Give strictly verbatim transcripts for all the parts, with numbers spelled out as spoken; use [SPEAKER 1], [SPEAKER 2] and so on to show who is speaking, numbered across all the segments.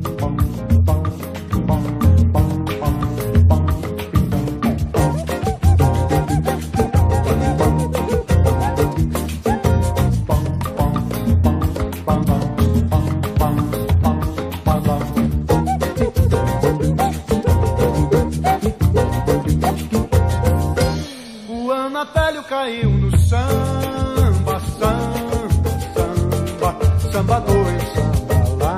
[SPEAKER 1] Caiu no samba, samba, samba, samba dois, samba lá.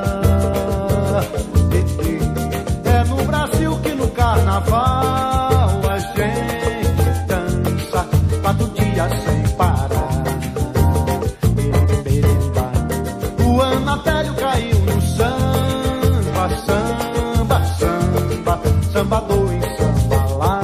[SPEAKER 1] É no Brasil que no carnaval a gente dança quatro dias sem parar. O Anatério caiu no samba, samba, samba, samba dois, samba lá.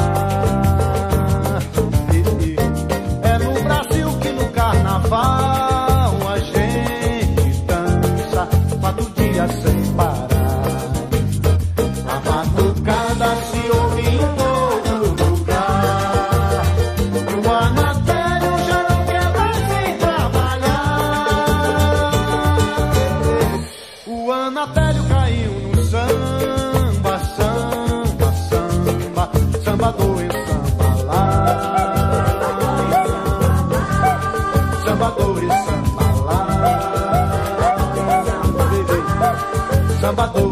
[SPEAKER 1] Carnaval a gente dança quatro dias sem parar. A batucada se ouve em todo lugar. O Anatério já não quer mais vir trabalhar. O Anatério caiu no samba, samba, samba, samba dois, samba lá. Sambadores, samba lá, samba dois.